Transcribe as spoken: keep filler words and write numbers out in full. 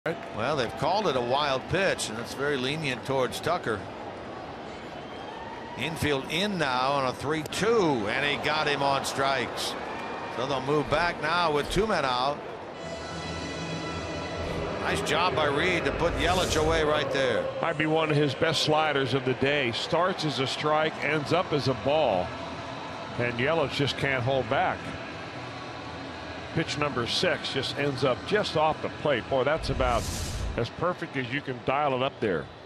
Well, they've called it a wild pitch, and it's very lenient towards Tucker. Infield in now on a three two, and he got him on strikes. So they'll move back now with two men out. Nice job by Reed to put Yelich away right there. Might be one of his best sliders of the day. Starts as a strike, ends up as a ball, and Yelich just can't hold back. Pitch number six just ends up just off the plate. Boy, that's about as perfect as you can dial it up there.